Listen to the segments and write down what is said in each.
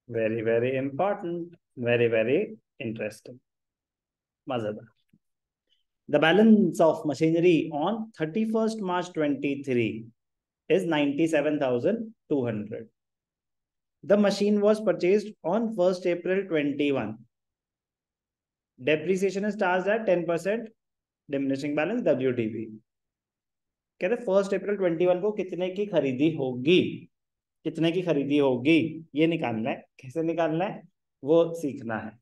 Very very important, very very interesting, मजेदार। The balance of machinery on 31st March 23 is 97,200. The machine was purchased on 1st April 21. Depreciation is charged at 10%, diminishing balance WDV. कहते 1 अप्रैल 21 को कितने की खरीदी होगी, कितने की खरीदी होगी ये निकालना है। कैसे निकालना है वो सीखना है।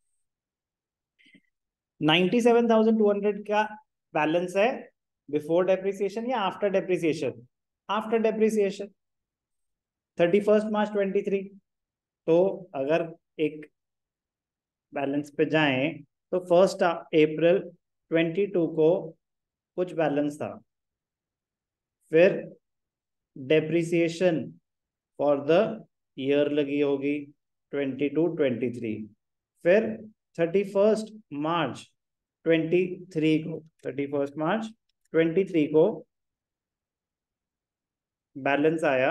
97,200 का बैलेंस है बिफोर डेप्रिसिएशन या after depreciation? After depreciation 31 March 23। तो अगर एक बैलेंस पे जाएं तो 1 अप्रैल 22 को कुछ बैलेंस था, फिर डेप्रिसिएशन फॉर द ईयर लगी होगी 22-23, फिर 31 मार्च 23 को बैलेंस आया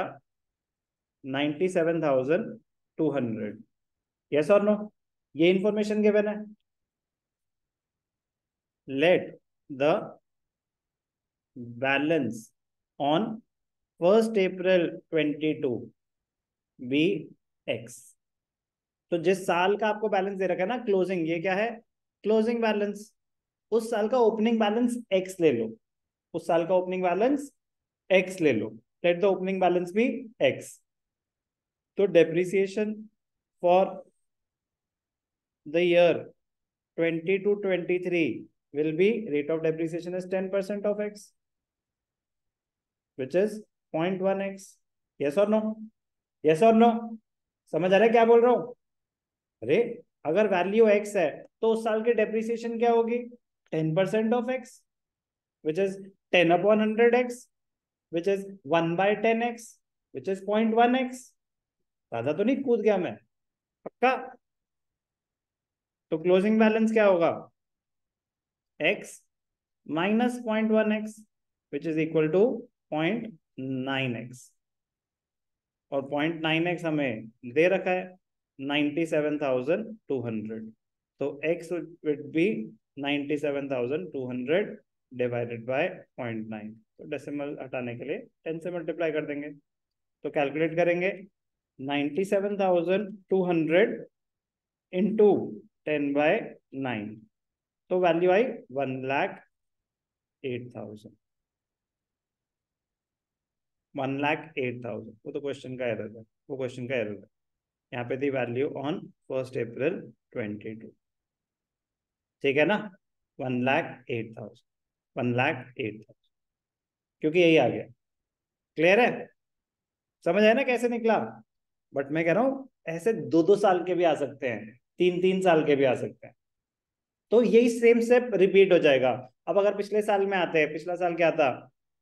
97,200। यस और नो? ये इंफॉर्मेशन गिवन है। Let the balance on 1 April 22 be x. तो जिस साल का आपको बैलेंस दे रखा है ना क्लोजिंग, ये क्या है? Closing balance. उस साल का ओपनिंग बैलेंस एक्स ले लो, उस साल का ओपनिंग बैलेंस एक्स ले लो। Let the opening balance be x. तो depreciation for the year 22-23 will be rate of depreciation is 10% of x, which is 0.1x. yes or no? yes or no? समझ आ रहा है क्या बोल रहा हूं? अरे अगर वैल्यू x है तो उस साल की डेप्रिसिएशन क्या होगी? 10% of x, which is 10/100x, which is 1/10x, which is 0.1x। ज्यादा तो नहीं कूद गया मैं? पक्का? तो क्लोजिंग बैलेंस क्या होगा? x minus 0.1x, which is equal to 0.9x। और 0.9x हमें दे रखा है 97,200। तो x would be 97,200 divided by 0.9। तो डेसिमल हटाने के लिए 10 से मल्टीप्लाई कर देंगे। तो कैलकुलेट करेंगे 97,200 इंटू 10/9। तो वैल्यू आई 1,08,000। 1,08,000। वो तो क्वेश्चन का एरर है, वो क्वेश्चन का एरर है। यहाँ पे थी वैल्यू ऑन 1 अप्रैल 22। ठीक है ना? 1,08,000, 1,08,000, क्योंकि यही आ गया। क्लियर है? समझ आया ना कैसे निकला? बट मैं कह रहा हूं ऐसे 2-2 साल के भी आ सकते हैं, 3-3 साल के भी आ सकते हैं। तो यही सेम स्टेप रिपीट हो जाएगा। अब अगर पिछले साल में आते हैं, पिछला साल क्या था?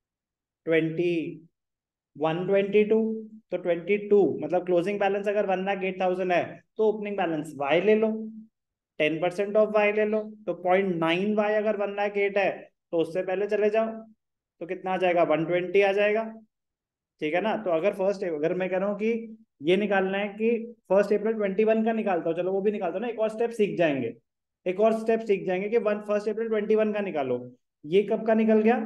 21-22। तो 22 मतलब क्लोजिंग बैलेंस अगर 1,08,000 है तो ओपनिंग बैलेंस वाई ले लो, 10% ऑफ वाई ले लो। तो 0.9 वाई अगर 1,08,000 है तो उससे पहले चले जाओ, तो कितना आ जाएगा? 120 आ जाएगा। ठीक है ना? तो अगर मैं कह रहा हूँ कि ये निकालना है कि 1 अप्रैल 21 का निकालता हूँ, चलो वो भी निकालता हूँ ना। एक और स्टेप सीख जाएंगे, एक और स्टेप सीख जाएंगे कि 1 अप्रैल 21 का निकालो। ये कब का निकल गया?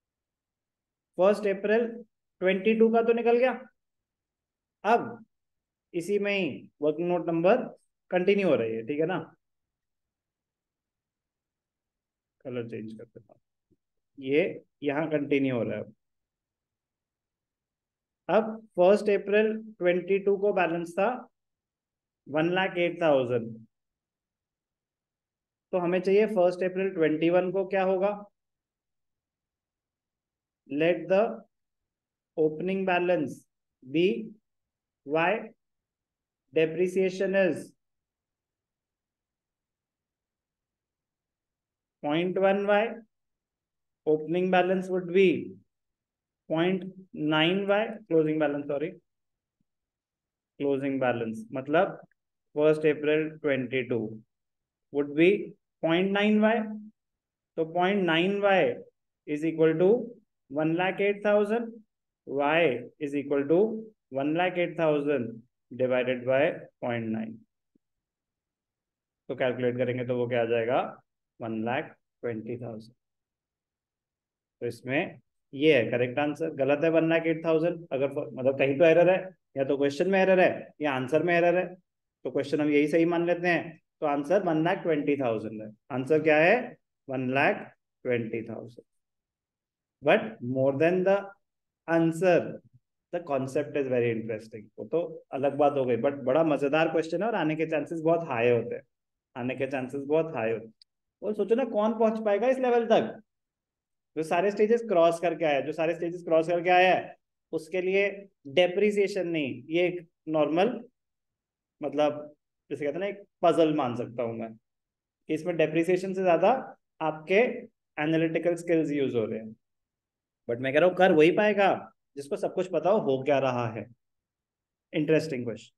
1 अप्रैल 22 का तो निकल गया। अब इसी में ही वर्किंग नोट नंबर कंटिन्यू हो रही है। ठीक है ना? कलर चेंज कर देता हूँ, ये यहाँ कंटिन्यू हो रहा है। अब 1 अप्रैल 22 को बैलेंस था 1,08,000। तो हमें चाहिए 1 अप्रैल 21 को क्या होगा? Let the opening balance be y, depreciation is 0.1y, opening balance would be 0.9y, closing balance, sorry, closing balance मतलब 1 अप्रैल 22 वुड बी 0.9y। तो 0.9y is equal to 1,08,000, y is equal to 1,08,000 divided by 0.9, तो calculate करेंगे तो वो क्या आ जाएगा, 1,20,000। तो इसमें ये है करेक्ट आंसर। गलत है 1,08,000, अगर मतलब कहीं तो एरर है, या तो क्वेश्चन में एरर है या आंसर में एरर है। तो क्वेश्चन हम यही सही मान लेते हैं, तो आंसर 1,20,000 है। आंसर क्या है, 1,20,000। But more than the answer, the concept is very interesting. वो तो अलग बात हो गई, बट बड़ा मजेदार क्वेश्चन है और आने के चांसेस बहुत हाई होते हैं, आने के चांसेस बहुत हाई होते हैं। और सोचो ना कौन पहुंच पाएगा इस लेवल तक, जो सारे स्टेजेस क्रॉस करके आया है, जो सारे स्टेजेस क्रॉस करके आया है, उसके लिए डेप्रिसिएशन नहीं, ये एक नॉर्मल, मतलब जैसे कहते हैं ना एक पजल मान सकता हूं मैं, कि इसमें डेप्रिसिएशन से ज्यादा आपके एनालिटिकल स्किल्स यूज हो रहे हैं। बट मैं कह रहा हूँ कर वही पाएगा जिसको सब कुछ पता हो क्या रहा है। Interesting question.